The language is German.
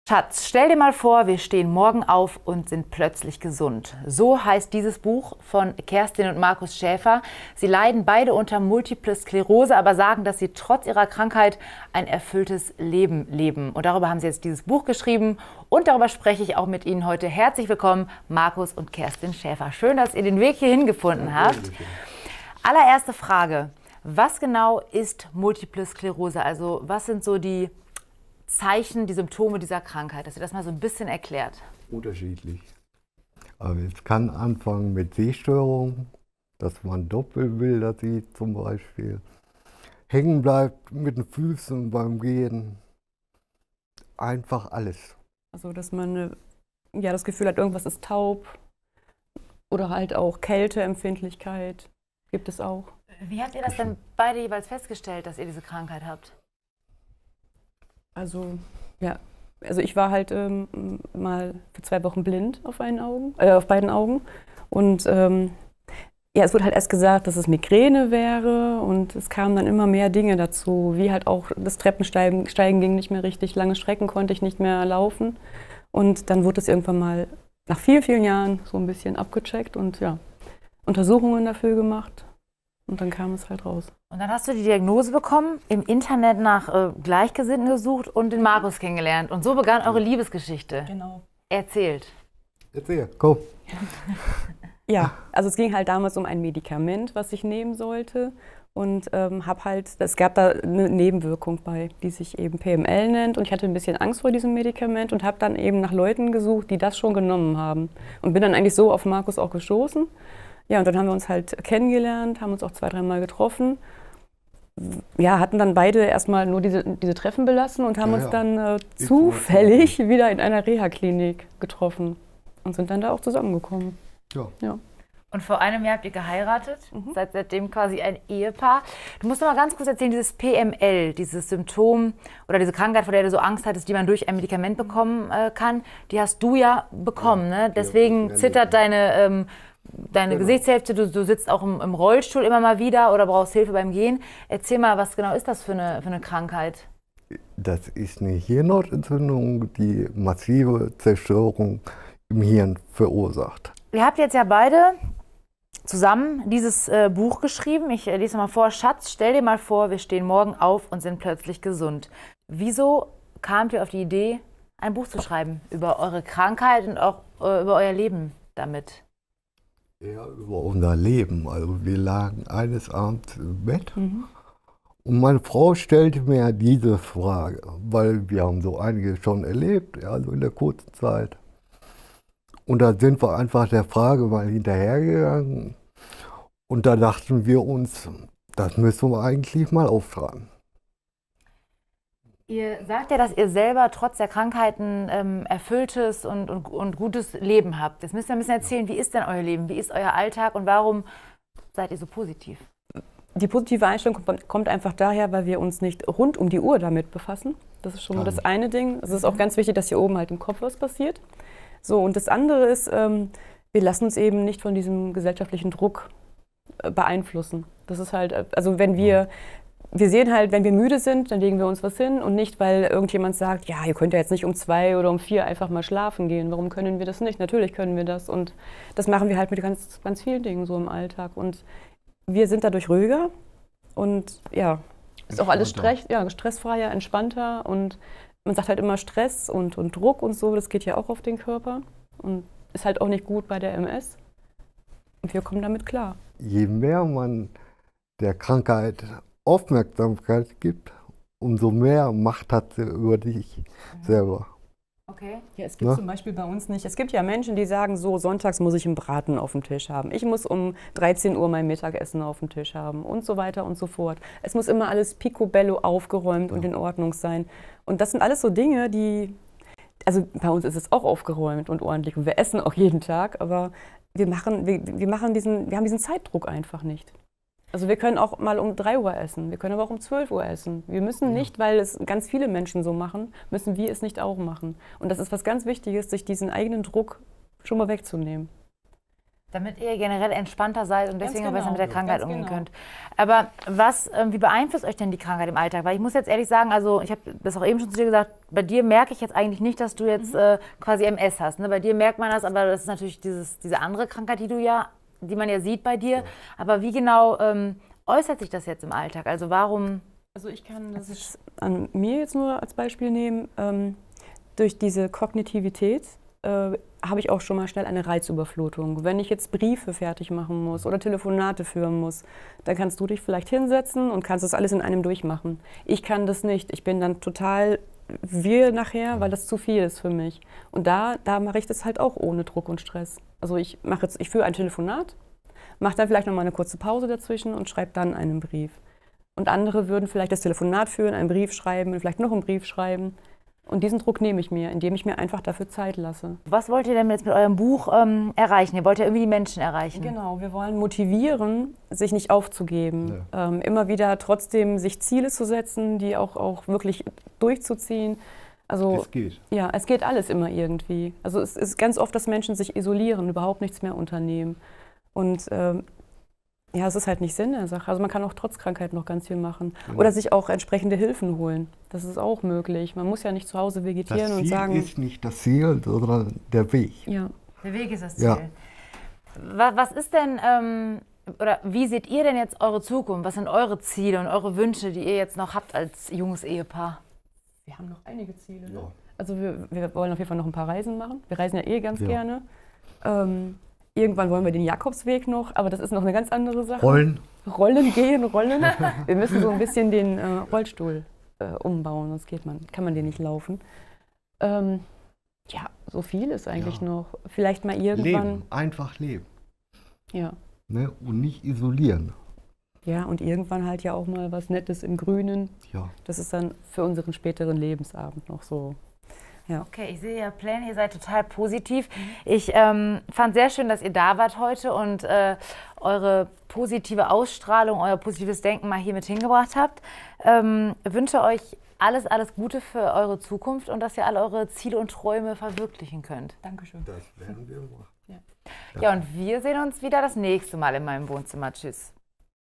Schatz, stell dir mal vor, wir stehen morgen auf und sind plötzlich gesund. So heißt dieses Buch von Kerstin und Markus Schäfer. Sie leiden beide unter Multiple Sklerose, aber sagen, dass sie trotz ihrer Krankheit ein erfülltes Leben leben. Und darüber haben sie jetzt dieses Buch geschrieben und darüber spreche ich auch mit Ihnen heute. Herzlich willkommen, Markus und Kerstin Schäfer. Schön, dass ihr den Weg hierhin gefunden habt. Allererste Frage. Was genau ist Multiple Sklerose? Also was sind so die Zeichen, die Symptome dieser Krankheit, dass ihr das mal so ein bisschen erklärt? Unterschiedlich. Aber es kann anfangen mit Sehstörungen, dass man Doppelbilder sieht zum Beispiel. Hängen bleibt mit den Füßen beim Gehen. Einfach alles. Also dass man ja das Gefühl hat, irgendwas ist taub. Oder halt auch Kälteempfindlichkeit gibt es auch. Wie habt ihr das denn beide jeweils festgestellt, dass ihr diese Krankheit habt? Also, ja, also ich war halt mal für 2 Wochen blind auf beiden Augen. Und ja, es wurde halt erst gesagt, dass es Migräne wäre und es kamen dann immer mehr Dinge dazu, wie halt auch das Treppensteigen ging nicht mehr richtig, lange Strecken konnte ich nicht mehr laufen. Und dann wurde es irgendwann mal nach vielen, vielen Jahren so ein bisschen abgecheckt und ja, Untersuchungen dafür gemacht. Und dann kam es halt raus. Und dann hast du die Diagnose bekommen, im Internet nach Gleichgesinnten gesucht und den Markus kennengelernt. Und so begann eure Liebesgeschichte. Genau. Erzählt. Erzähl, komm. Ja, also es ging halt damals um ein Medikament, was ich nehmen sollte. Und es gab da eine Nebenwirkung bei, die sich eben PML nennt. Und ich hatte ein bisschen Angst vor diesem Medikament und habe dann eben nach Leuten gesucht, die das schon genommen haben. Und bin dann eigentlich so auf Markus auch gestoßen. Ja, und dann haben wir uns halt kennengelernt, haben uns auch 2, 3 Mal getroffen. Ja, hatten dann beide erstmal nur diese Treffen belassen und haben uns dann zufällig wieder in einer Reha-Klinik getroffen und sind dann da auch zusammengekommen. Ja. Und vor einem Jahr habt ihr geheiratet, seid seitdem quasi ein Ehepaar. Du musst noch mal ganz kurz erzählen, dieses PML, dieses Symptom oder diese Krankheit, vor der du so Angst hattest, die man durch ein Medikament bekommen kann, die hast du ja bekommen, ne? Deswegen zittert deine Gesichtshälfte, du sitzt auch im Rollstuhl immer mal wieder oder brauchst Hilfe beim Gehen. Erzähl mal, was genau ist das für eine Krankheit? Das ist eine Hirnhautentzündung, die massive Zerstörung im Hirn verursacht. Ihr habt jetzt ja beide zusammen dieses Buch geschrieben. Ich lese mal vor. Schatz, stell dir mal vor, wir stehen morgen auf und sind plötzlich gesund. Wieso kamt ihr auf die Idee, ein Buch zu schreiben über eure Krankheit und auch über euer Leben damit? Ja, über unser Leben. Also wir lagen eines Abends im Bett und meine Frau stellte mir diese Frage, weil wir haben so einiges schon erlebt, also in der kurzen Zeit. Und da sind wir einfach der Frage mal hinterhergegangen und da dachten wir uns, das müssen wir eigentlich mal aufschreiben. Ihr sagt ja, dass ihr selber trotz der Krankheiten erfülltes und gutes Leben habt. Jetzt müsst ihr ein bisschen erzählen, wie ist denn euer Leben? Wie ist euer Alltag und warum seid ihr so positiv? Die positive Einstellung kommt einfach daher, weil wir uns nicht rund um die Uhr damit befassen. Das ist schon mal das eine Ding. Es ist auch ganz wichtig, dass hier oben halt im Kopf was passiert. So, und das andere ist, wir lassen uns eben nicht von diesem gesellschaftlichen Druck beeinflussen. Das ist halt, also wenn wir sehen halt, wenn wir müde sind, dann legen wir uns was hin und nicht, weil irgendjemand sagt, ja, ihr könnt ja jetzt nicht um 2 oder um 4 einfach mal schlafen gehen. Warum können wir das nicht? Natürlich können wir das und das machen wir halt mit ganz, ganz vielen Dingen so im Alltag und wir sind dadurch ruhiger und ja, ist auch alles stressfreier, entspannter und man sagt halt immer Stress und Druck und so, das geht ja auch auf den Körper und ist halt auch nicht gut bei der MS. Und wir kommen damit klar. Je mehr man der Krankheit Aufmerksamkeit gibt, umso mehr Macht hat sie über dich selber. Okay. Ja, es gibt zum Beispiel bei uns nicht, es gibt ja Menschen, die sagen so, sonntags muss ich einen Braten auf dem Tisch haben. Ich muss um 13 Uhr mein Mittagessen auf dem Tisch haben und so weiter und so fort. Es muss immer alles picobello aufgeräumt und in Ordnung sein. Und das sind alles so Dinge, also bei uns ist es auch aufgeräumt und ordentlich und wir essen auch jeden Tag, aber wir haben diesen Zeitdruck einfach nicht. Also wir können auch mal um 3 Uhr essen, wir können aber auch um 12 Uhr essen. Wir müssen nicht, weil es ganz viele Menschen so machen, müssen wir es nicht auch machen. Und das ist was ganz Wichtiges, sich diesen eigenen Druck schon mal wegzunehmen. Damit ihr generell entspannter seid und deswegen auch besser mit der Krankheit umgehen könnt. Genau. Aber wie beeinflusst euch denn die Krankheit im Alltag? Weil ich muss jetzt ehrlich sagen, also ich habe das auch eben schon zu dir gesagt, bei dir merke ich jetzt eigentlich nicht, dass du jetzt quasi MS hast. Ne? Bei dir merkt man das, aber das ist natürlich diese andere Krankheit, die man ja sieht bei dir. Ja. Aber wie genau äußert sich das jetzt im Alltag? Also warum? Also ich kann das an mir jetzt nur als Beispiel nehmen. Durch diese Kognitivität habe ich auch schon mal schnell eine Reizüberflutung. Wenn ich jetzt Briefe fertig machen muss oder Telefonate führen muss, dann kannst du dich vielleicht hinsetzen und kannst das alles in einem durchmachen. Ich kann das nicht. Ich bin dann total wirr nachher, weil das zu viel ist für mich. Und da mache ich das halt auch ohne Druck und Stress. Also ich führe ein Telefonat, mache dann vielleicht noch mal eine kurze Pause dazwischen und schreibe dann einen Brief. Und andere würden vielleicht das Telefonat führen, einen Brief schreiben und vielleicht noch einen Brief schreiben. Und diesen Druck nehme ich mir, indem ich mir einfach dafür Zeit lasse. Was wollt ihr denn jetzt mit eurem Buch erreichen? Ihr wollt ja irgendwie die Menschen erreichen. Genau, wir wollen motivieren, sich nicht aufzugeben. Ja. Immer wieder trotzdem sich Ziele zu setzen, die auch wirklich durchzuziehen. Also, es geht. Ja, es geht alles immer irgendwie. Also es ist ganz oft, dass Menschen sich isolieren, überhaupt nichts mehr unternehmen. Und ja, es ist halt nicht Sinn der Sache. Also man kann auch trotz Krankheit noch ganz viel machen. Ja. Oder sich auch entsprechende Hilfen holen. Das ist auch möglich. Man muss ja nicht zu Hause vegetieren und sagen... Das Ziel ist nicht das Ziel, sondern der Weg. Ja. Der Weg ist das Ziel. Ja. Was ist denn, oder wie seht ihr denn jetzt eure Zukunft? Was sind eure Ziele und eure Wünsche, die ihr jetzt noch habt als junges Ehepaar? Wir haben noch einige Ziele. Ne? Ja. Also wir wollen auf jeden Fall noch ein paar Reisen machen. Wir reisen ja ganz gerne. Irgendwann wollen wir den Jakobsweg noch, aber das ist noch eine ganz andere Sache. Rollen. Rollen. Wir müssen so ein bisschen den Rollstuhl umbauen, sonst kann man den nicht laufen. Ja, so viel ist eigentlich noch. Vielleicht mal irgendwann... Leben, einfach leben. Ja. Ne? Und nicht isolieren. Ja, und irgendwann halt ja auch mal was Nettes im Grünen. Ja. Das ist dann für unseren späteren Lebensabend noch so. Ja. Okay, ich sehe ja Pläne, ihr seid total positiv. Ich fand sehr schön, dass ihr da wart heute und eure positive Ausstrahlung, euer positives Denken mal hier mit hingebracht habt. Wünsche euch alles Gute für eure Zukunft und dass ihr alle eure Ziele und Träume verwirklichen könnt. Dankeschön. Das werden wir machen. Ja, und wir sehen uns wieder das nächste Mal in meinem Wohnzimmer. Tschüss.